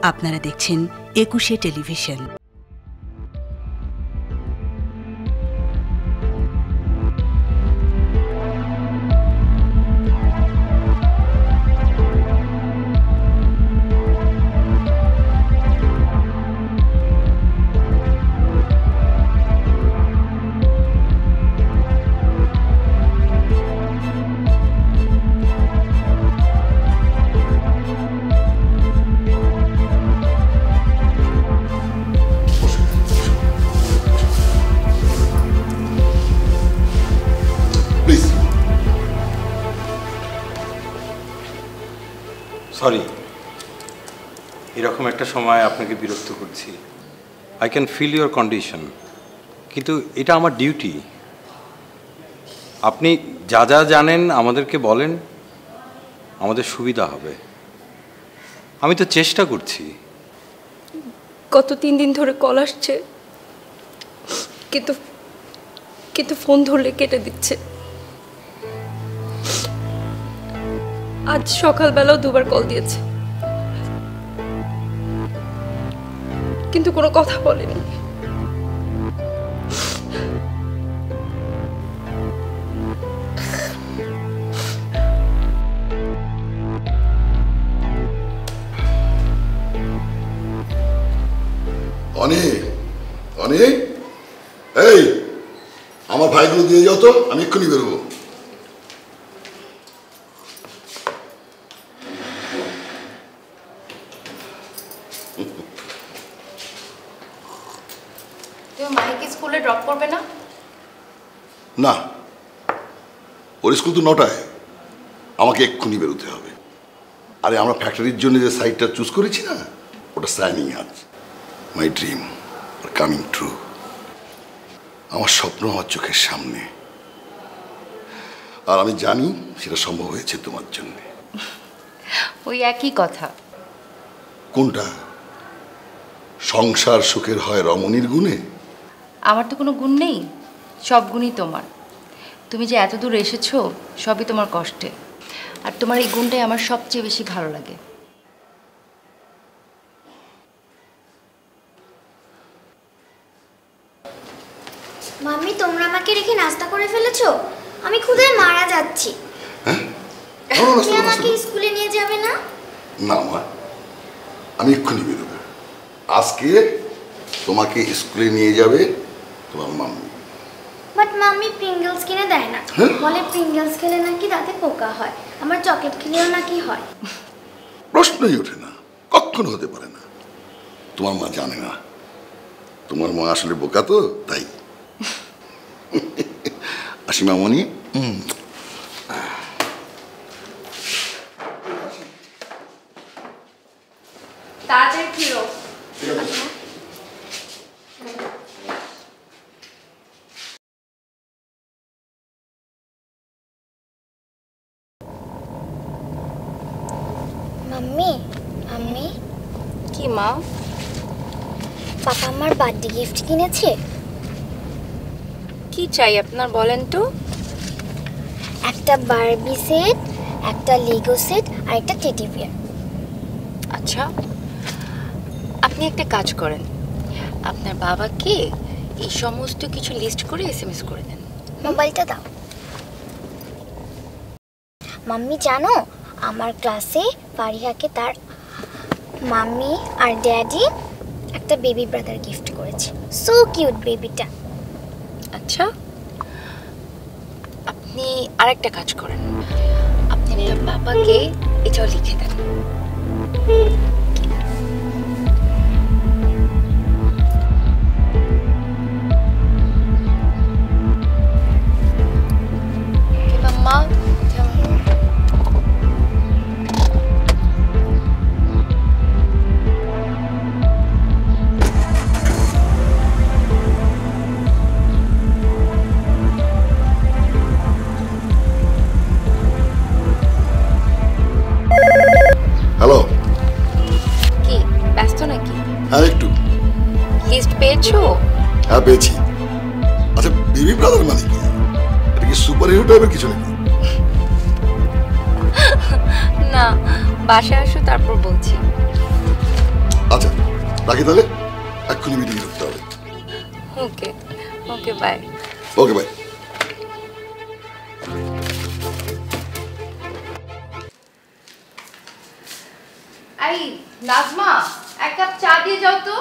আপনারা দেখছেন একুশে টেলিভিশন। সরি, এরকম একটা সময় আপনাকে বিরক্ত করছি। I can feel your condition, কিন্তু এটা আমার ডিউটি। আপনি যা যা জানেন আমাদেরকে বলেন, আমাদের সুবিধা হবে। আমি তো চেষ্টা করছি। গত 3 দিন ধরে কল আসছে, কিন্তু ফোন ধরলে কেটে দিচ্ছে। আজ সকালবেলাও 2বার কল দিয়েছে, কিন্তু কোনো কথা বলেনি। অনেক এই আমার ভাইগুলো দিয়ে যাও তো, আমি এক্ষুনি বেরোবো। মাহিকে স্কুলে ড্রপ করবে না? না, ওর স্কুল তো 9টায়, আমাকে এক্ষুনি বেরোতে হবে। আরে আমরা ফ্যাক্টরির জন্য যে সাইটটা চুজ করেছি না, ওটা সাইনিং আজ। My dream are coming true. আমার স্বপ্ন আমার চোখের সামনে, আর আমি জানি সেটা সম্ভব হয়েছে তোমার জন্য। ওই একই কথা। কোনটা? সংসার সুখের হয় রমণীর গুণে? আমার তো কোনো গুণ নেই, সব গুণই তোমার। তুমি যে এত দূর এসেছো সবই তোমার কষ্টে, আর তোমার এই গুণটাই আমার সবচেয়ে বেশি ভালো লাগে। মাম্মি, তোমরা আমাকে রেখে নাস্তা করে ফেলেছো? আমি ক্ষুধায় মারা যাচ্ছি। তুমি আমাকে স্কুলে নিয়ে যাবে না? না মা, আমি এক্ষুনি বেরোবো। আজকে তোমাকে স্কুলে নিয়ে যাবে তোমার মাম্মি। বাট মাম্মি প্রিঙ্গলস কিনে দেয় না, বলে প্রিঙ্গলস খেলে নাকি দাঁতে পোকা হয়, আমার চকলেট খেলেও নাকি হয়। প্রশ্নই ওঠে না, কখনো হতে পারে না। তোমার মা জানে না, তোমার মা আসলে বোকা তো, তাই। আসি মামনি। তাড়াতাড়ি ফিরো। Mummy, mummy. কি মা? পাপা আমার বার্থডে গিফট কিনেছে। কি চাই আপনার বলেন তো? একটা বারবি সেট, একটা লেগো সেট আর একটা টেডি বিয়ার। আচ্ছা, আপনি একটা কাজ করেন, আপনার বাবাকে এই সমস্ত কিছু লিস্ট করে SMS করে দেন। মোবাইলটা দাও। মাম্মি জানো, আমার ক্লাসে ফারিহাকে তার মাম্মি আর ড্যাডি একটা বেবি ব্রাদার গিফট করেছে। সো কিউট বেবিটা। আচ্ছা, আপনি আরেকটা কাজ করেন, আপনি আপনার বাবাকে এটাও লিখে দেন। মাম্মা, হ্যালো। কি ব্যস্ত নাকি? হ্যাঁ একটু। লিস্ট পেয়েছো? হ্যাঁ পেয়েছি। আচ্ছা, বেবি ব্রাদার মানে কি? এটা কি সুপার হিরো টাইপের কিছু নাকি? না, বাসায় আসো তারপর বলছি। আচ্ছা রাখি তাহলে, এক্ষুনি মিটিং করতে হবে। Okay okay bye. Okay bye. এই নাজমা, এক কাপ চা দিয়ে যাও তো।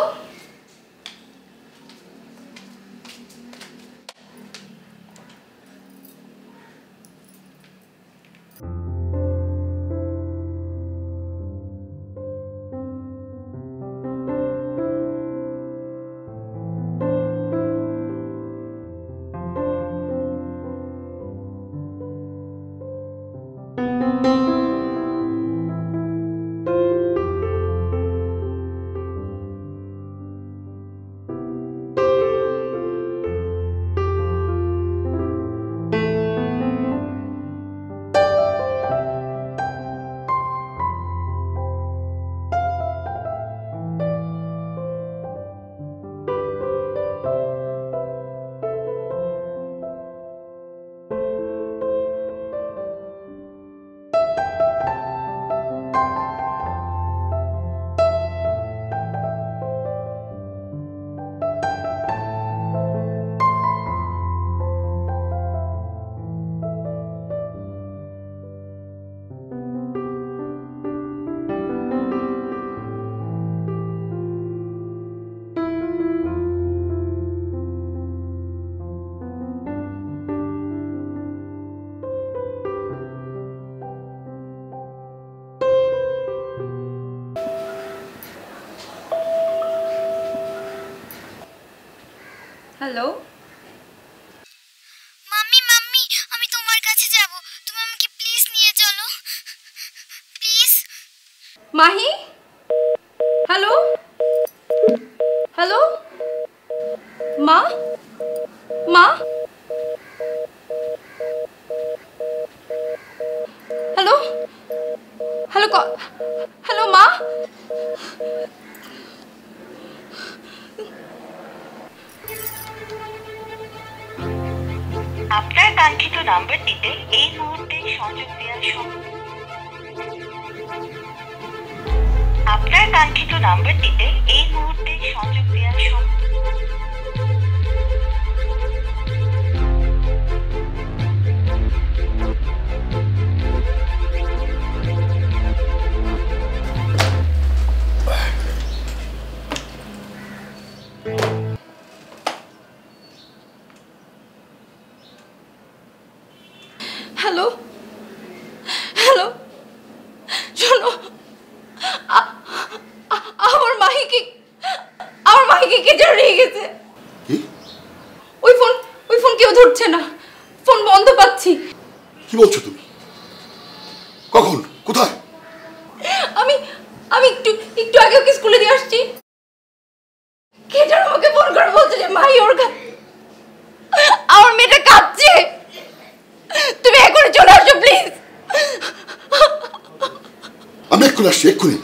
হ্যালো মাম্মি মাম্মি, আমি তোমার কাছে যাব, তুমি আমাকে প্লিজ নিয়ে চলো প্লিজ। মাহি, হ্যালো হ্যালো, মা মা, হ্যালো হ্যালো, হ্যালো মা। আপনার কাঙ্ক্ষিত নাম্বারটিতে এই মুহূর্তে সংযোগ দেওয়া আপনার কাঙ্ক্ষিত নাম্বারটিতে এই মুহূর্তে সংযোগ দেওয়া হ্যালো হ্যালো, শোনো, আমার মাহিকে কে যেন নিয়ে গেছে। ওই ফোন কেউ ধরছে না, ফোন বন্ধ পাচ্ছি। কি বলছো তুমি? কখন, কোথায়? আমি একটু আগে ওকে স্কুলে দিয়ে আসছি। কে যেন আমাকে ফোন করে বলছে যে মাহি ওর কাছে, আমার মেয়েটা কাঁদছে, তুমি এখনই চলে আসো প্লিজ। আমি এক্ষুনি আসছি, এক্ষুনি।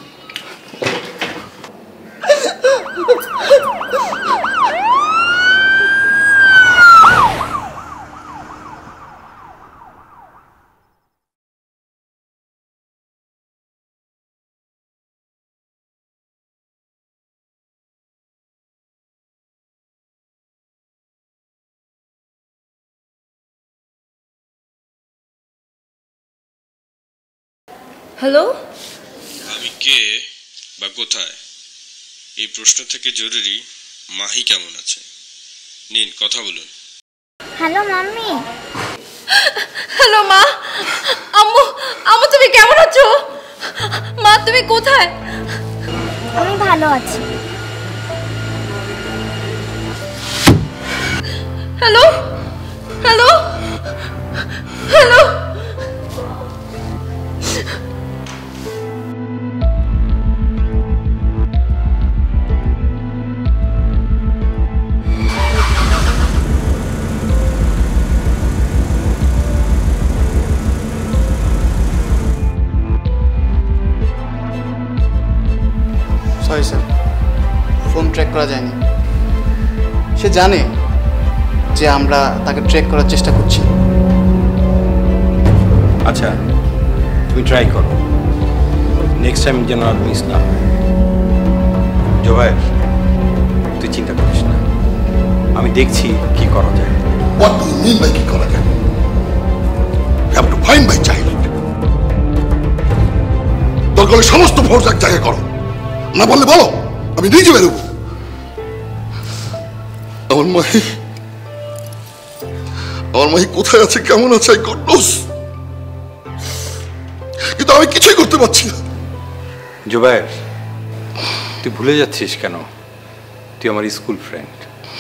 হ্যালো, আমি কে বা কোথায় এই প্রশ্ন থেকে জরুরি মাহি কেমন আছে নিন কথা বলুন। Hello mummy. হ্যালো মা, আম্মু তুমি কেমন আছো? মা তুমি কোথায়? আমি ভালো আছি। Hello hello hello, sorry sir, phone track করা যায়নি। সে জানে যে আমরা তাকে ট্র্যাক করার চেষ্টা করছি। আচ্ছা তুমি ট্রাই করো, নেক্সট টাইম যেন আর মিস না হয়। জোবায়ের, তুই চিন্তা করিস না, আমি দেখছি কি করা যায়। What do you mean by কি করা যায়? You have to find my child. দরকার হলে সমস্ত ফোর্স এক জায়গায় করো, না বললে বলো, আমি নিজে বেরোবো। আমার মাহি কোথায় আছে, কেমন আছে, গড নোস, কিন্তু আমি কিছুই করতে পারছি না। জোবায়ের, তুই ভুলে যাচ্ছিস কেন? তুই আমার স্কুল ফ্রেন্ড,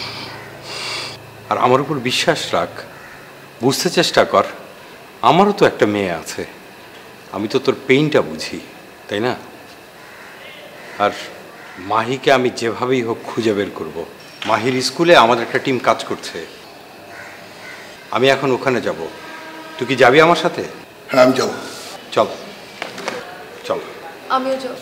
আর আমার উপর বিশ্বাস রাখ, বুঝতে চেষ্টা কর। আমারও তো একটা মেয়ে আছে, আমি তো তোর পেইনটা বুঝি, তাই না? আর মাহিকে আমি যেভাবেই হোক খুঁজে বের করব। মাহির স্কুলে আমাদের একটা টিম কাজ করছে, আমি এখন ওখানে যাব। তুই কি যাবি আমার সাথে? হ্যাঁ, আমি যাবো। চল চল। আমিও যাব।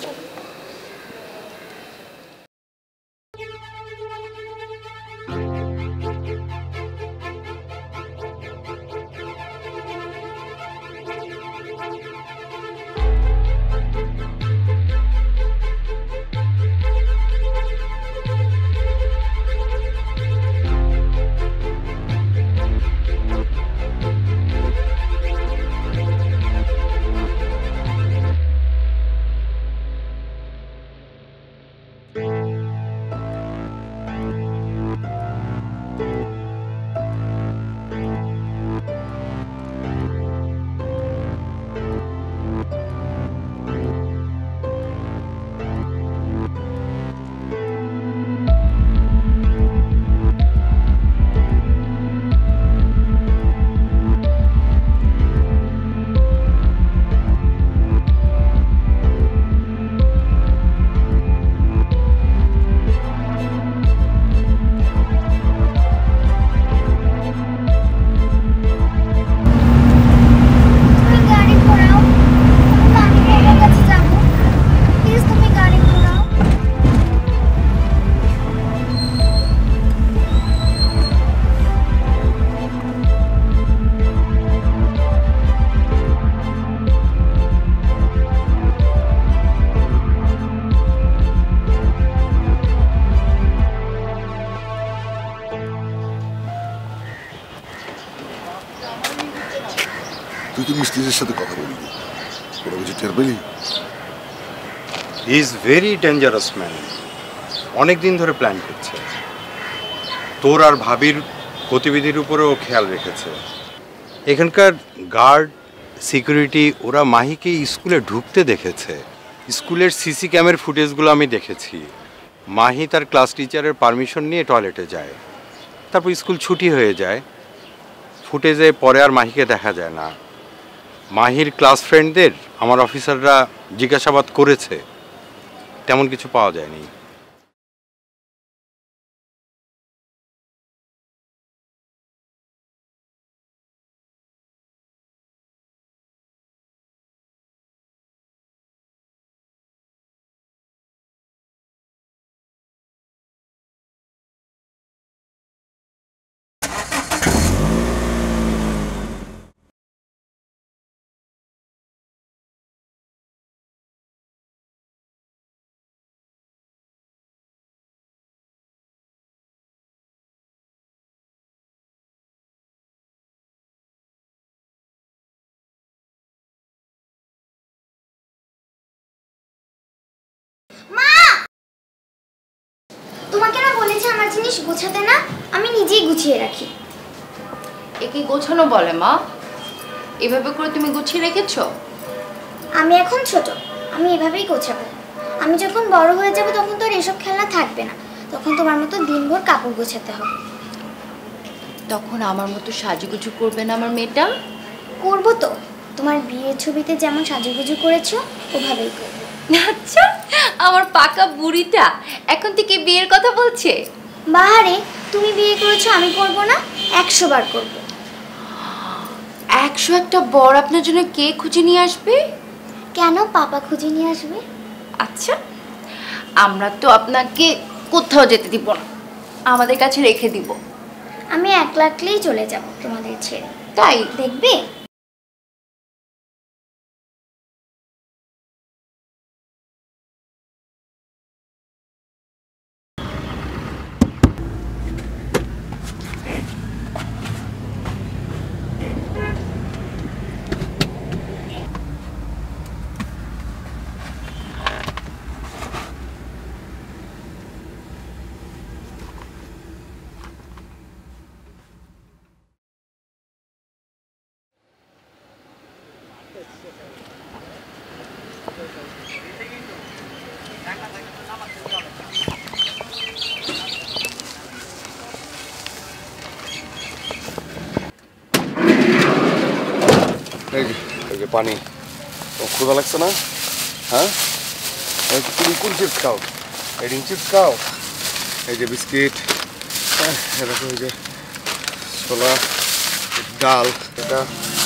তুই তো মিস্ত্রির সাথে কথা বলবি, ওরা বুঝি টের পেলি? He is very dangerous man, অনেক দিন ধরে প্ল্যান করছে। তোর আর ভাবির গতিবিধির উপরেও খেয়াল রেখেছে। এখানকার গার্ড, সিকিউরিটি, ওরা মাহিকে স্কুলে ঢুকতে দেখেছে। স্কুলের সিসি ক্যামের ফুটেজগুলো আমি দেখেছি। মাহি তার ক্লাস টিচারের পারমিশন নিয়ে টয়লেটে যায়, তারপর স্কুল ছুটি হয়ে যায়। ফুটেজে পরে আর মাহিকে দেখা যায় না। মাহির ক্লাস ফ্রেন্ডদের আমার অফিসাররা জিজ্ঞাসাবাদ করেছে, তেমন কিছু পাওয়া যায়নি। তোমাকে না বলেছি আমার জিনিস গোছাতে না, আমি নিজেই গুছিয়ে রাখি। একে গোছানো বলে মা? এভাবে করে তুমি গুছিয়ে রেখেছো? আমি এখন ছোট, আমি এভাবেই গোছাবো। আমি যখন বড় হয়ে যাব তখন তো আর এসব খেলনা থাকবে না, তখন তোমার মতো দিনভর কাপড় গোছাতে হবে। তখন আমার মতো সাজুগুজু করবে না আমার মেয়েটা? করবো তো, তোমার বিয়ের ছবিতে যেমন সাজুগুজু করেছো ওভাবেই করবো। আচ্ছা, আমার পাকা বুড়িটা এখন থেকে বিয়ের কথা বলছে? বাহারে, তুমি বিয়ে করেছো, আমি করবো না? 100 বার করবো। 101টা বর আপনার জন্য কে খুঁজে নিয়ে আসবে? কেন, পাপা খুঁজে নিয়ে আসবে। আচ্ছা, আমরা তো আপনাকে কোথাও যেতে দিব না, আমাদের কাছে রেখে দিব। আমি একলা একলাই চলে যাব তোমাদের ছেড়ে। তাই দেখবে। পানি। ক্ষুধা লাগছে না? হ্যাঁ, তুমি কোন চিপস খাও? এই রিং চিপস খাও, এই যে বিস্কিট, এরকম এই যে ছোলা, ডাল, এটা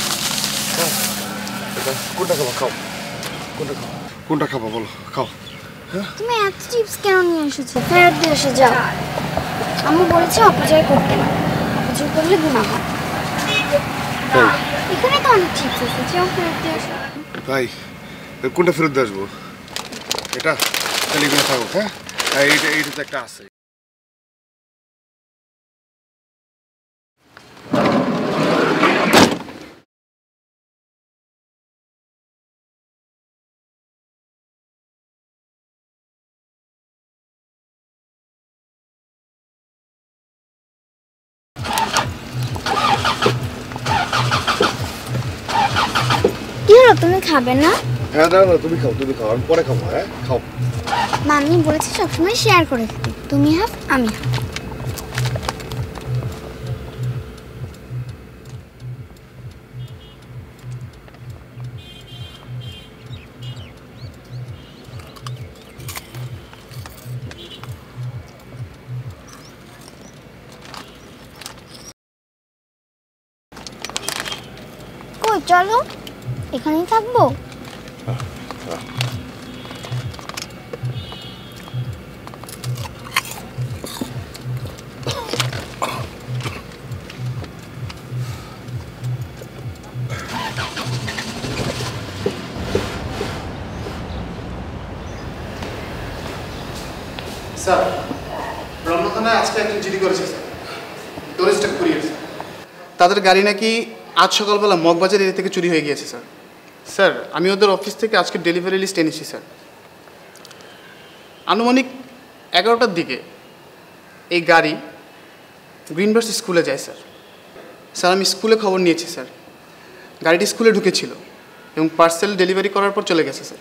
কোনটা খাবো? খাও, কোনটা খাবো বলো, খাও। তুমি এত চিপস কেন নিয়ে এসেছো? ফেরত দিয়ে এসে যাও। আমি বলেছি অপচয় করতে না, অপচয় করলে গুনাহ হয়। এখানে তো অনেক চিপস আছে, যাও ফেরত দিয়ে আসো। ভাই কোনটা ফেরত দিয়ে আসবো? এটা তাহলে এগুলো থাকো। হ্যাঁ, এইটা তো একটা আছে। কি হলো, তুমি খাবে না? হ্যাঁ না না, তুমি খাও, আমি পরে খাবো। হ্যাঁ খাও। মাম্মি বলেছে সবসময় শেয়ার করে খেতে, তুমি হাফ আমি হাফ। কই চলো, এখানেই থাকবো। স্যার, রমনা থানায় আজকে একজন জিডি করেছে স্যার, টুরিস্ট কুরিয়ার। তাদের গাড়ি নাকি আজ সকালবেলা মগবাজার এরিয়া থেকে চুরি হয়ে গিয়েছে স্যার। স্যার, আমি ওদের অফিস থেকে আজকে ডেলিভারি লিস্ট এনেছি স্যার। আনুমানিক 11টার দিকে এই গাড়ি গ্রিনবার্স স্কুলে যায় স্যার। স্যার, আমি স্কুলে খবর নিয়েছি স্যার। গাড়িটি স্কুলে ঢুকেছিল এবং পার্সেল ডেলিভারি করার পর চলে গেছে স্যার।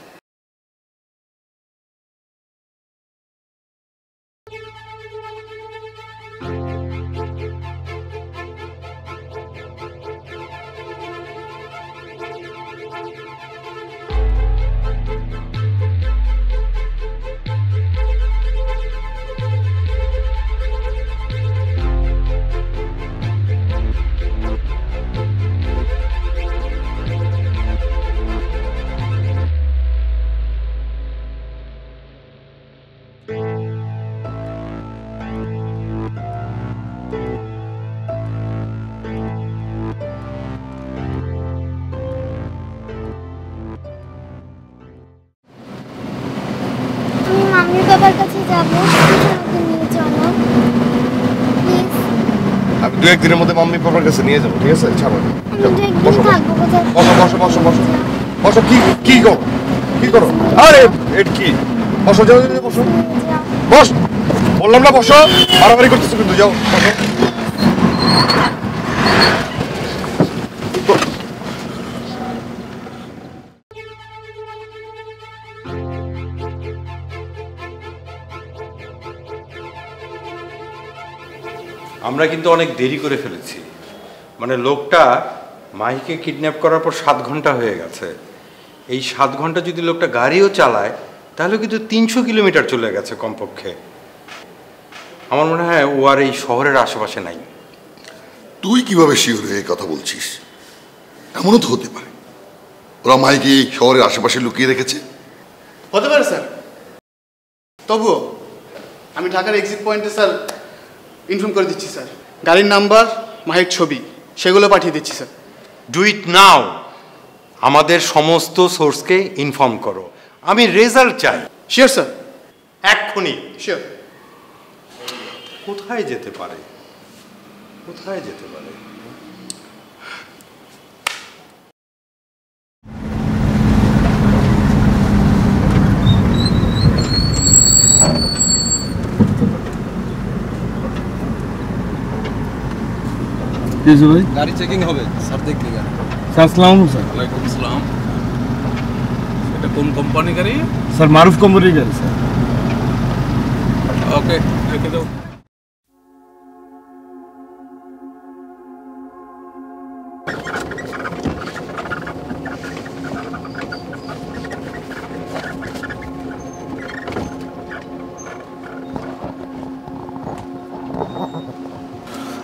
মাম্মির বাবার কাছে যাবো, নিয়ে চলো প্লিজ। আমি 2-1 দিনের মধ্যে মাম্মি বাবার কাছে নিয়ে যাবো, ঠিক আছে? ছাড়ো, বসো থাকবো কোথায়? বসো। কি করো? আরে এটা কি? বসো, যাও, বসো, বস। বললাম না বসো, বাড়াবাড়ি করতেছো কিন্তু, যাও বসো। আমরা কিন্তু অনেক দেরি করে ফেলেছি। মানে লোকটা মাহিকে কিডন্যাপ করার পর 7 ঘন্টা হয়ে গেছে। এই 7 ঘন্টা যদি লোকটা গাড়িও চালায় তাহলে কিন্তু 300 কিলোমিটার চলে গেছে কমপক্ষে। আমার মনে হয় ও আর এই শহরের আশেপাশে নাই। তুই কিভাবে শিওর হয়ে কথা বলছিস? এমনও তো হতে পারে ওরা মাইকে এই শহরের আশেপাশে লুকিয়ে রেখেছে। হতে পারে স্যার, তবুও আমি ঢাকার এক্সিট পয়েন্টে স্যার ইনফর্ম করে দিচ্ছি স্যার। গাড়ির নাম্বার, মাহির ছবি সেগুলো পাঠিয়ে দিচ্ছি স্যার। ডু ইট নাও। আমাদের সমস্ত সোর্সকে ইনফর্ম করো, আমি রেজাল্ট চাই। শিওর স্যার, এক্ষুনি। শিওর। কোথায় যেতে পারে? ভাই গাড়ি চেকিং হবে স্যার, দেখলি গাড়ি। স্যার আসসালামু আলাইকুম স্যার। ওয়ালাইকুম আসসালাম। এটা কোন কোম্পানি গাড়ি? স্যার মারুফ কোম্পানির গাড়ি স্যার। ওকে, রেখে দাও।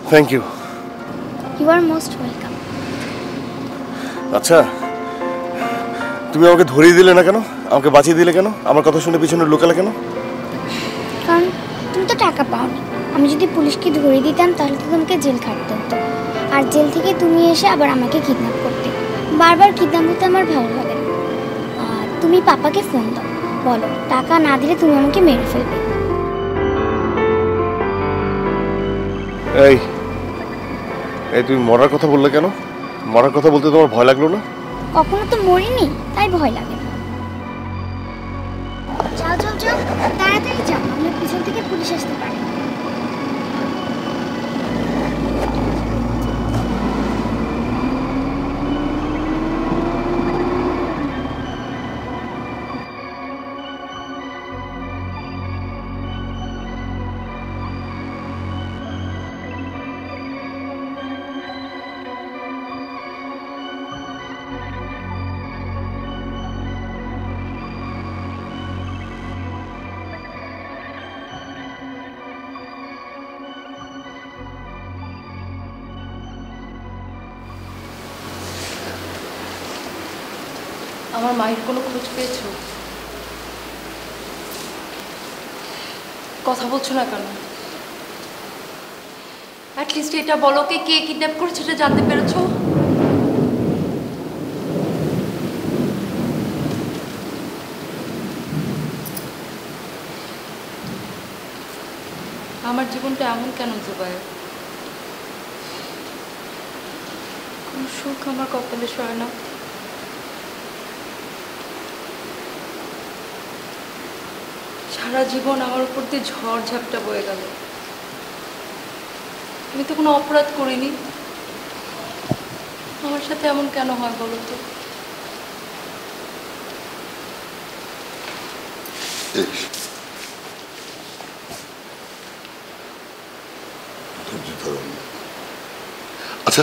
Thank you. You are most welcome. আচ্ছা, তুমি আমাকে ধরিয়ে দিলে না কেন? আমাকে বাঁচিয়ে দিলে কেন? আমার কথা শুনে পিছনে লুকালে কেন? কারণ তুমি তো টাকা পাওনি। আমি যদি পুলিশকে ধরিয়ে দিতাম তাহলে তো তোমাকে জেল খাটতে হতো, আর জেল থেকে তুমি এসে আবার আমাকে কিডন্যাপ করতে। বারবার কিডন্যাপ হতে আমার ভালো লাগে না। তুমি পাপাকে ফোন দাও, বলো টাকা না দিলে তুমি আমাকে মেরে ফেলবে। এই এই তুমি মরার কথা বললে কেন? মরার কথা বলতে তোমার ভয় লাগলো না? কখনো তো মরিনি, তাই ভয় লাগে না। যাও যাও যাও, তাড়াতাড়ি যাও, আমার পিছন থেকে পুলিশ আসতে পারে। আমার মায়ের কোনো খোঁজ পেয়েছো? কথা বলছো না কেন? অ্যাটলিস্ট এটা বলো, কে কিডন্যাপ করেছে এটা জানতে পেরেছো? আমার জীবনটা এমন কেন জুবায়ের? কোন সুখ আমার কপালে সয় না। সারা জীবন আমার উপর দিয়ে ঝড় ঝাপটা বয়ে গেল। আমি তো কোনো অপরাধ করিনি, আমার সাথে এমন কেন হয় বলো তো? আচ্ছা,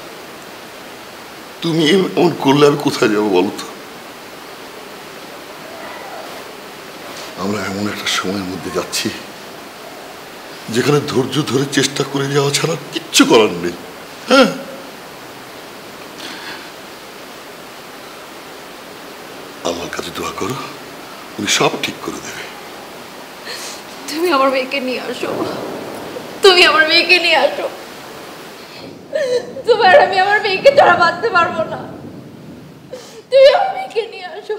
তুমি এমন করলে আমি কোথায় যাবো বলো তো? আমরা এমন একটা সময়ের মধ্যে যাচ্ছি যেখানে ধৈর্য ধরে চেষ্টা করে যাওয়া ছাড়া কিচ্ছু করার নেই। হ্যাঁ, আল্লাহর কাছে দোয়া করো, উনি সব ঠিক করে দেবে। তুমি আমার মেয়েকে নিয়ে আসো, তুমি আমার মেয়েকে নিয়ে আসো। তোমার আমি আমার মেয়েকে ছাড়া বাঁচতে পারবো না। তুমি আমার মেয়েকে নিয়ে আসো।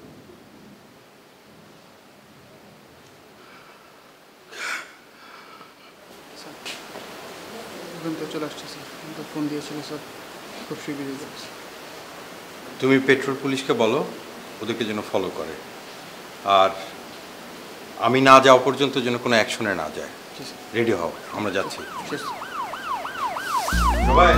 চলে আসছে স্যার, ফোন দিয়েছিল স্যার, খুব শীঘ্রই যাচ্ছে। তুমি পেট্রোল পুলিশকে বলো ওদেরকে যেন ফলো করে, আর আমি না যাওয়া পর্যন্ত যেন কোনো অ্যাকশনে না যায়। রেডি হও, আমরা যাচ্ছি। সবাই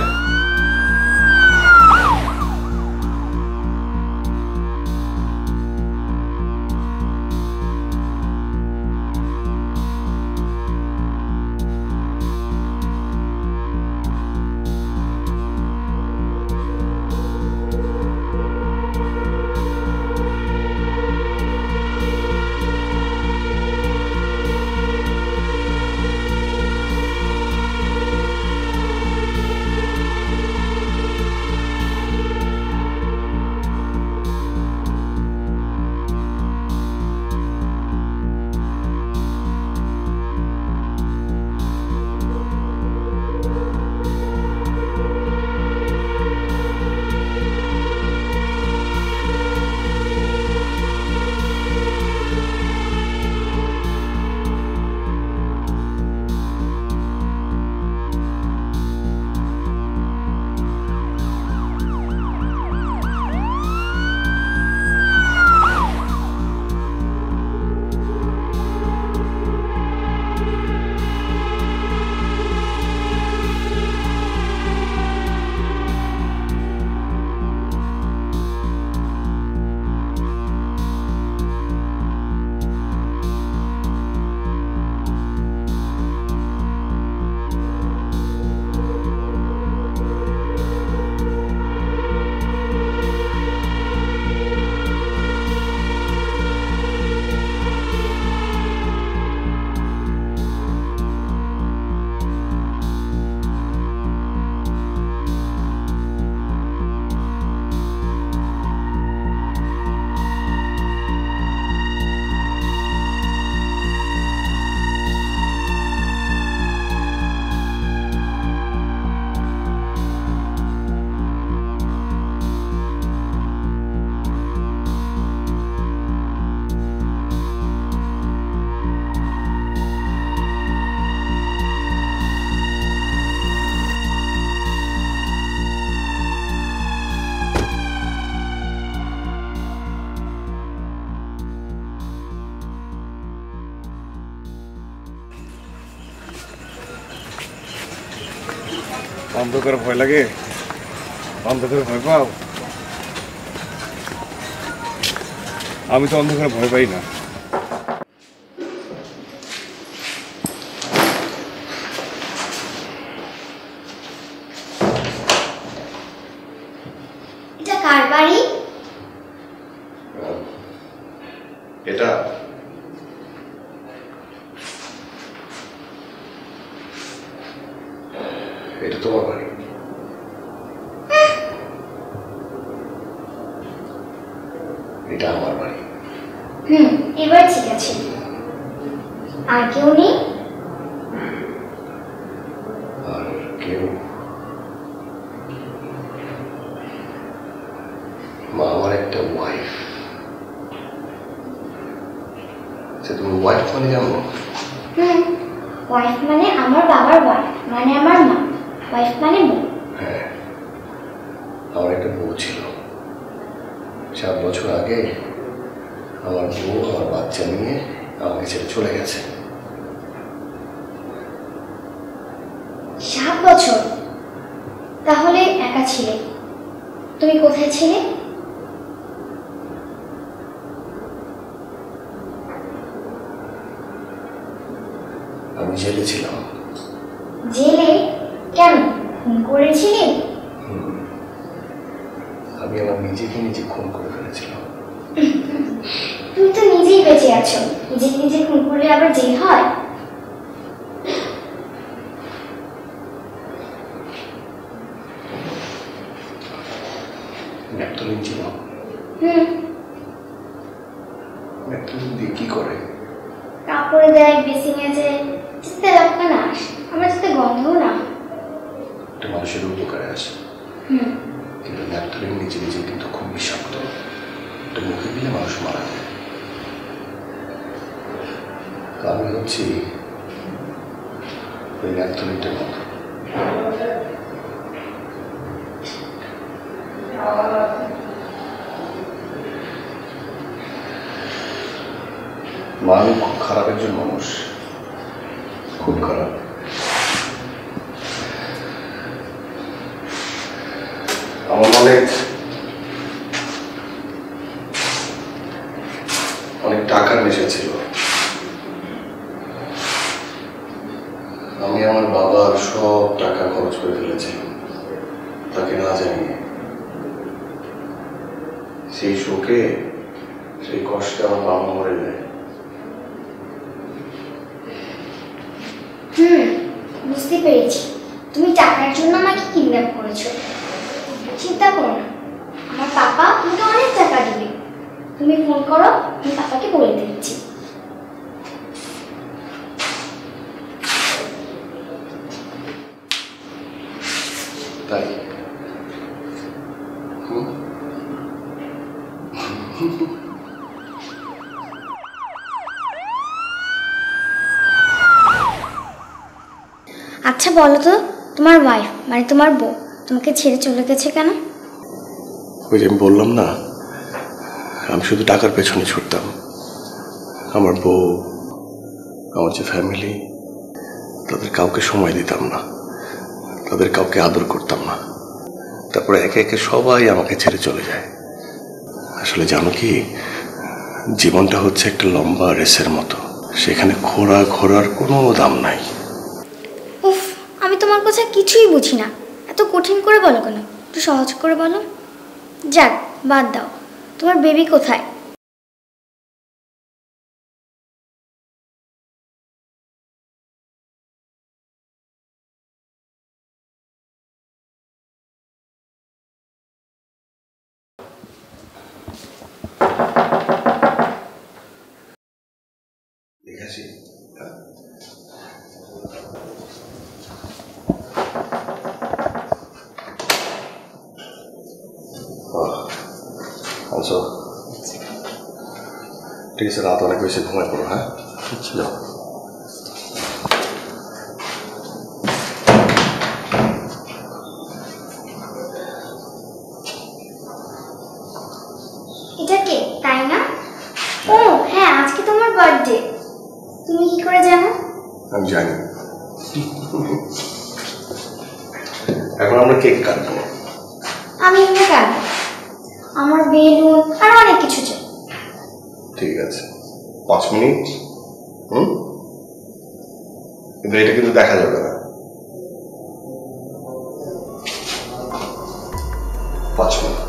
অন্ধকারে ভয় লাগে? অন্ধকারে ভয় পাও? আমি তো অন্ধকারে ভয় পাই না। এটা কার বাড়ি? এটা এটা তোমার বাড়ি। এটা আমার বাড়ি। এবার ঠিক আছে। আর কেউ নেই? আর কেউ? মা আমার একটা ওয়াইফ। আচ্ছা, তুমি ওয়াইফ মানে জানো? ওয়াইফ মানে আমার বাবার ওয়াইফ, মানে আমার মা। ওয়াইফ মানে বউ। হ্যাঁ, আমার একটা বউ ছিল। 7 বছর আগে আমার বউ আমার বাচ্চা নিয়ে আমাকে ছেড়ে চলে গেছে। 7 বছর? তাহলে একা ছিলে। তুমি কোথায় ছিলে? আমি জেলে ছিলাম। জেলে? কেন? খুন করেছিলে? আমি আমার নিজেকে নিজে খুন করে ফেলেছিলাম। তুমি তো নিজেই বেঁচে আছো, নিজেকে নিজে খুন করলে আবার জেল হয়? ন্যাপথলিন ছিল। ন্যাপথলিন দিয়ে কি করে? কাপড়ে দেয়, বেসিংয়ে যায়, যাতে রক্ত না আসে, আমার যাতে গন্ধও না। একটা মানুষের উপকারে আসে। কিন্তু ন্যাপথলিন নিজে নিজে কিন্তু খুব বিষাক্ত। এটা মুখে দিলে মানুষ মারা যায়। আমি হচ্ছি ওই ন্যাপথলিনটার মতো। মা, আমি খুব খারাপ একজন মানুষ, খুব খারাপ। আমার মনে অনেক টাকার নেশা ছিল। আমি আমার বাবার সব টাকা খরচ করে ফেলেছিলাম তাকে না জানিয়ে। সেই শোকে, সেই কষ্টে আমার বাবা মরে যায়। বুঝতে পেরেছি, তুমি টাকার জন্য আমাকে কিডন্যাপ করেছো। চিন্তা করো না, আমার পাপা তোমাকে অনেক টাকা দিবে। তুমি ফোন করো, আমি পাপাকে বলে দিচ্ছি। তাই? আচ্ছা বলো তো, তোমার ওয়াইফ মানে তোমার বউ তোমাকে ছেড়ে চলে গেছে কেন? ওই যে আমি বললাম না, আমি শুধু টাকার পেছনে ছুটতাম। আমার বউ, আমার যে ফ্যামিলি, তাদের কাউকে সময় দিতাম না, তাদের কাউকে আদর করতাম না। তারপরে একে একে সবাই আমাকে ছেড়ে চলে যায়। আসলে জানো কি, জীবনটা হচ্ছে একটা লম্বা রেসের মতো, সেখানে ঘোরার কোনো দাম নাই। উফ, আমি তোমার কথা কিছুই বুঝি না। এত কঠিন করে বলো কেন? একটু সহজ করে বলো। যাক, বাদ দাও। তোমার বেবি কোথায়? দেখেছি আচ্ছা, ঠিক আছে, রাত অনেক বেশি, ঘুমায় পড়ো। হ্যাঁ, যাও। এটা কে, তাই না? ও হ্যাঁ, আজকে তোমার বার্থডে। তুমি কি করে জানো? আমি জানি। এখন আমরা কেক কাটবো। আমি এমনি কাটবো, আমার বেলুন আর অনেক কিছু চাই। ঠিক আছে, 5 মিনিট। কিন্তু এটা কিন্তু দেখা যাবে না। 5 মিনিট।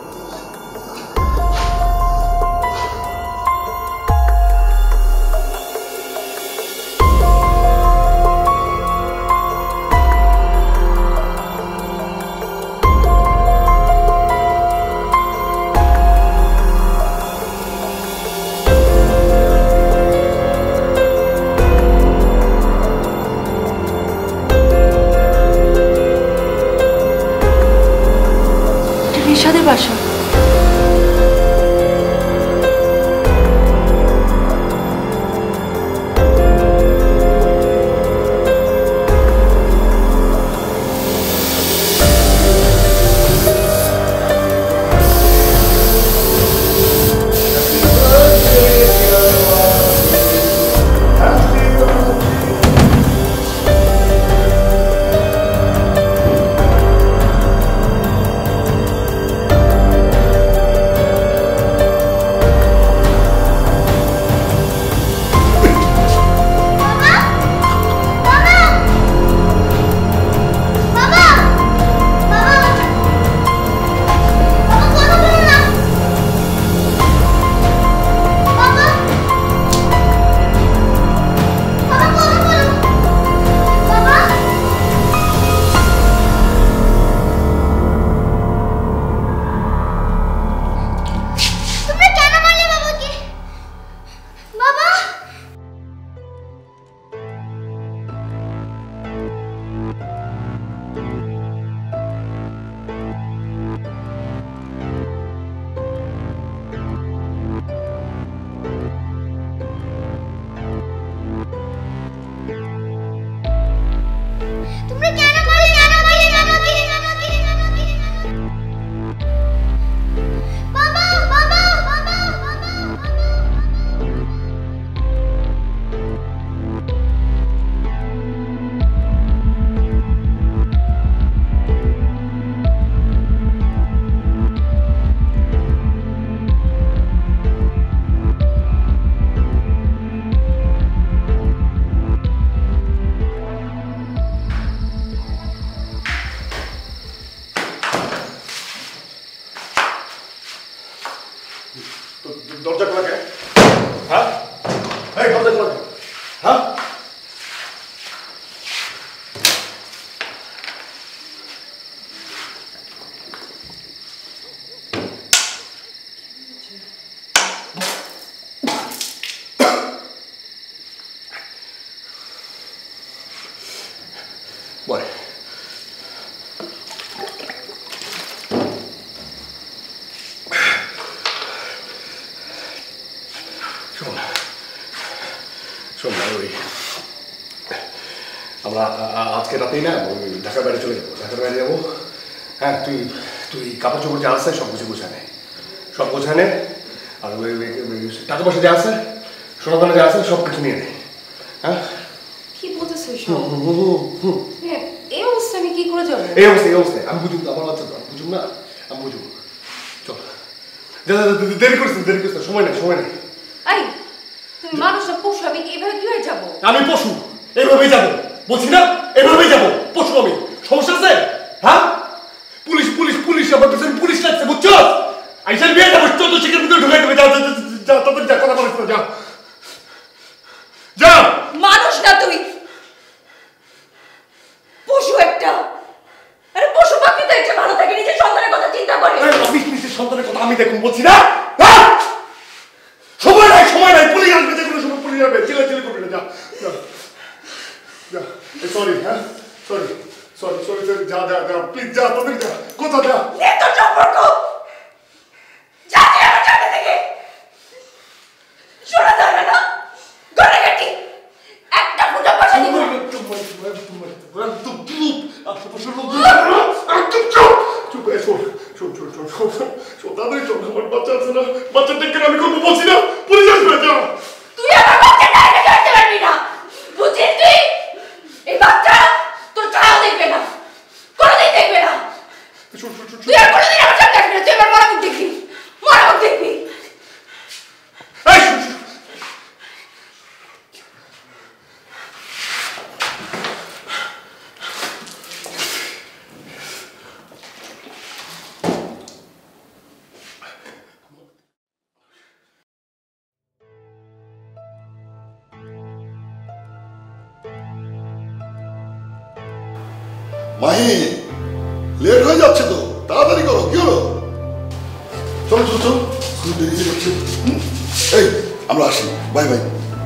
রিশাদের বাসা। দরজা খোলা কেন? হ্যাঁ, এই দরজা খোলা কেন? হ্যাঁ, বল। শোন না, ওই আমরা আজকে রাতেই না ঢাকার বাইরে চলে যাবো। ঢাকার বাইরে যাবো। হ্যাঁ, তুই কাপড় চোপড় যা আছে সব কিছু গোছানে, সব গোছানে। আর ওই টাকা পয়সা যা আছে, সোনা দানা যা আছে সব কিছু নিয়ে নেয়। হ্যাঁ, কি বলতেছো সব? এই অবস্থা আমি কি করে যাবো? এই অবস্থায় আমি বুঝুম, আমার বাচ্চা তো আমি বুঝুম না, আমি বুঝুম। চল, দেরি করিস না, সময় নেই। এই, তুমি মানুষ না পশু, আমি এভাবে কিভাবে যাবো? আমি পশু, এইভাবেই যাবো বলছি না, এইভাবেই যাবো। পশু আমি, সমস্যা আছে? হ্যাঁ, পুলিশ আমার পিছনে পুলিশ লাগছে, বুঝছো? আইসার বিয়ে যাবো, চোদ্দ শিখের ভিতরে ঢুকে দেবে। যা তাদের যা, কথা বলিস না, যা। মানুষ না তুই, পশু একটা। আরে পশু পাখি তো একটা ভালো থাকে, নিজের সন্তানের কথা চিন্তা করে। আমি নিজের সন্তানের কথা আমি দেখুন বলছি না। সময় নাই, পুলিশ আসবে, যে কোনো সময় পুলিশ আসবে। চিল্লাচিল্লি করবি না, যা। সরি, হ্যাঁ, সরি, যা, প্লিজ যা, তোদের যা, কোথা যা। তোর সম্পর্ক যা, আমার সামনে থেকে শোনা যাবে না। গড়াগাটি একটা ফুটা পয়সা দিব। বাচ্চা টেকে আমি করবো বলছি না, পুলিশ আসবে। যা, তুই আমার বাচ্চাটা আগে ধরতে পারবি না, বুঝিস? তুই এই বাচ্চা তোর ছায়াও দেখবে না, কোনোদিন দেখবে মাহি লেট হয়ে যাচ্ছে তো, তাড়াতাড়ি করো। কি হলো? চলো চলো চলো, স্কুল দেরি হয়ে যাচ্ছে। এই আমরা আসি, bye bye.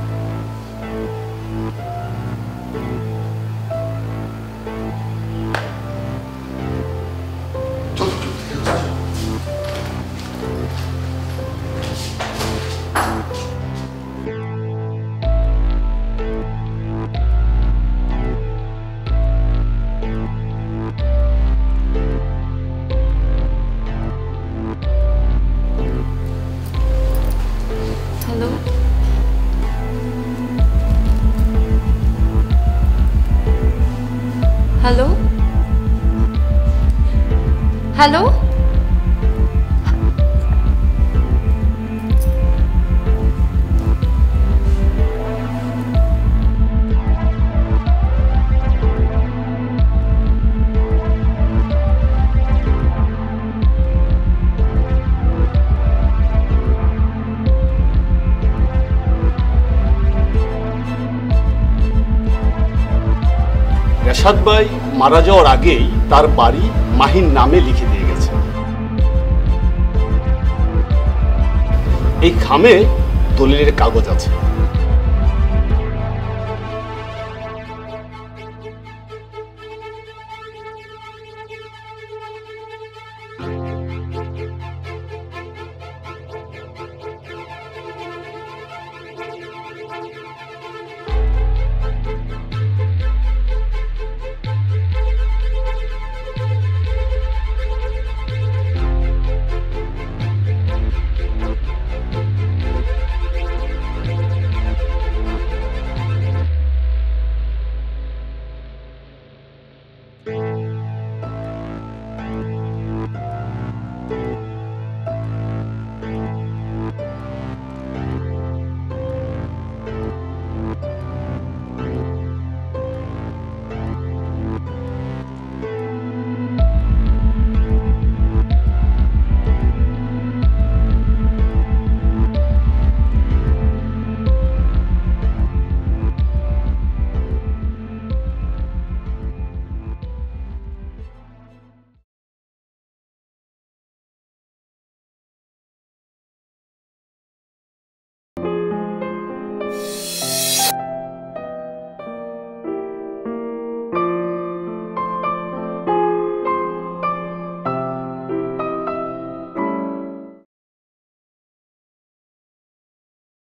Hello, hello, hello. Ershad ভাই মারা যাওয়ার আগেই তার বাড়ি মাহির নামে লিখে দিয়ে গেছে। এই খামে দলিলের কাগজ আছে।